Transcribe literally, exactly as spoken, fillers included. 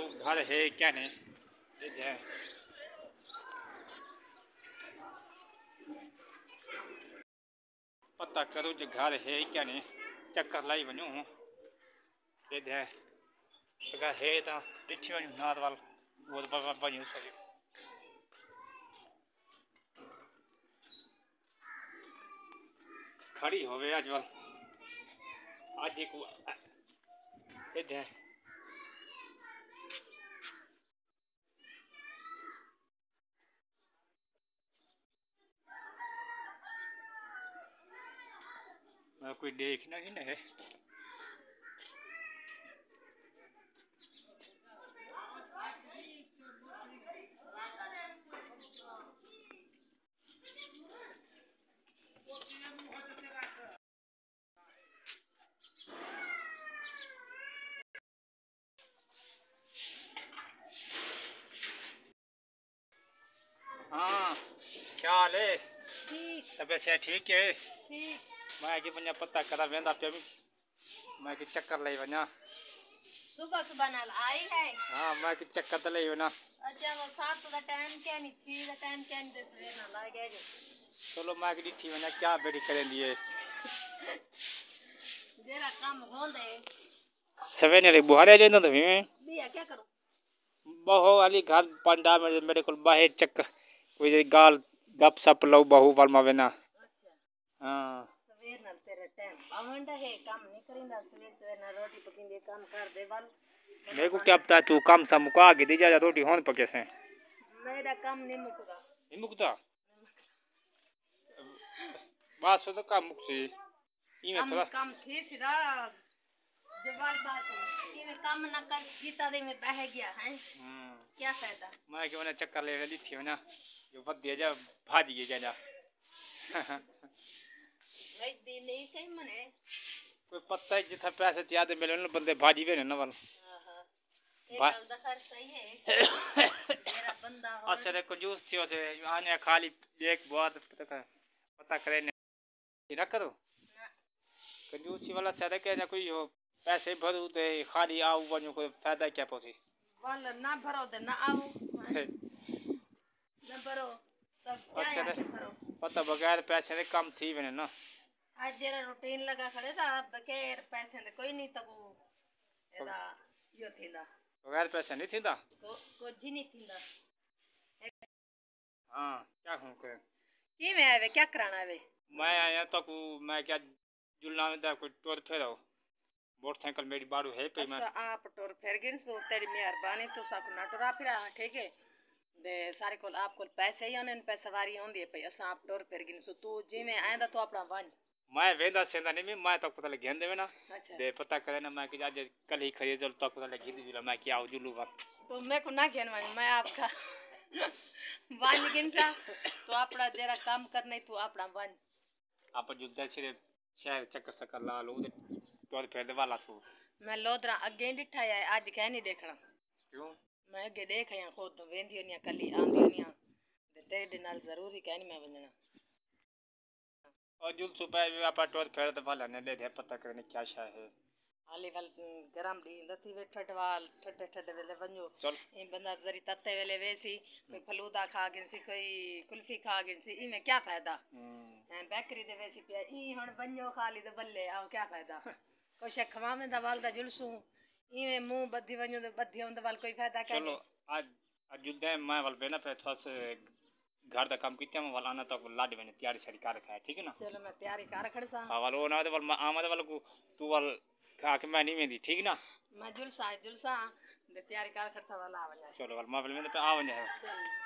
करो घर है क्या नहीं है पता करो जो घर है क्या नहीं चक्कर लाई वञूं है अगर है तो ॾिठी वञूं नात वाल वञूं सॼो खड़ी होवे अज वाल आज एक है कोई देखना ही नहीं है हाँ क्या हाल है तबियत से ठीक है ठीक मैं कि वञा पता करा वेंदा पे मैं कि चक्कर ले वञा सुबह सुबह नाल आई है हां मैं कि चक्कर तो ले वञा अच्छा वो सात का टाइम क्या नहीं थी का टाइम क्या नहीं दस वे ना लागे जो चलो मैं कि ठी वञा क्या बेड़ी करें दिए जरा काम होंदे सवेरे रे बुहारे लेंदा तो बिया क्या करूं बहु वाली घर पंडा में मेरे को बाहर चक्कर कोई गाल गप सप लो बहु वाल मावेना अच्छा हां सवेर नाल तेरे टाइम पावंडा है काम नहीं करिंदा सवेर सवेर ना रोटी पकिंदे काम कर दे वाल मेरे को क्या पता तू काम सा मुका के दे जा रोटी होन पके से मेरा काम नहीं मुकदा नहीं मुकदा बस तो काम मुकसी ई में थोड़ा काम ठीक सिरा जवाल बात है में काम ना कर गीता दे में बह गया है हम्म क्या फायदा मैं के वने चक्कर ले ली थी ना जो बद दे जा भाज गई जा जा भाई दिन नहीं कहीं मने कोई पता है जिथा पैसे याद मिले ना बंदे भाजी वे ना वाल हां हां ये गल दा खैर सही है मेरा बंदा हो असरे कंजूस थियो से आने खाली एक बात पता पता करे नहीं ना करो ना कंजूसी वाला सारे के ना कोई हो पैसे भरू दे खाली आओ वनो कोई फायदा क्या पहुंचे वाला ना भरो दे ना आओ ना भरो तब क्या है भरो पता बगैर पैसे दे काम थी बने ना आज जरा रूटीन लगा खड़े था बगैर पैसे दे कोई नहीं तब एदा यो थींदा बगैर पैसे नहीं थींदा को कुछ नहीं थींदा हां क्या हूं के की मैं आवे क्या कराना आवे मैं आया तो मैं क्या जुलना में दा कोई टोर फेरो मोटरसाइकिल मेरी बाड़ू है पे मैं अच्छा आप टोर फेर गिन सो तेरी मेहरबानी तो साको ना टोरा फिर ठीक है दे सारे को आप को पैसे ही ओने पे सवारी होंदी है पे असा आप टोर फेर गिन सो तू जी में आंदा तो अपना वन मैं वेंदा सेंदा नहीं मैं तो पता लगे देवे ना अच्छा दे पता करे ना मैं कि आज कल ही खरीद चल तो पता लगे दी मैं क्या आऊ जुलू वा तो मैं को ना घेन वन मैं आपका वन गिन सा तो अपना जरा काम करने तू अपना वन आप जुद्दा सिरे शहर चक्कर सकर ला लो तो फेर दे वाला तू मैं लोदरा अगे दिठा है आज कह नहीं देखना क्यों मैं अगे देख या खुद तो वेंदी नहीं कली आंदी नहीं दे तेरे नाल जरूरी कह नहीं मैं वंजना और जुल सुबह आप टोर फेर दे वाला ने दे पता करने क्या शा है हाली वाल गरम दी दती वे ठटवाल ठटे ठटे वेले वंजो चल ई बंदा जरी तते वेले वेसी कोई फलूदा खा गिन सी कोई कुल्फी खा गिन सी ई में क्या फायदा हैं बेकरी दे वेसी पे ई हण वंजो खाली दे बल्ले आओ क्या फायदा कोई शे खवा में दवाल दा जुलसू ई में मुंह बद्धी वंजो दे बद्धी हम दवाल कोई फायदा क्या चलो आज आज जुद्दा मैं वाल बेना पे थोस घर दा काम कित्या में वाला ना तो लाड में तैयारी सारी कर रखा है ठीक है ना चलो मैं तैयारी कर खड़ सा हां वाल ओ ना दे वाल आमद वाल को तू वाल खा के मैं नहीं वेंदी ठीक ना मैं जुलसा जुलसा दे तैयारी कर खड़ सा वाला आ वने चलो वाल मैं वाल में पे आ वने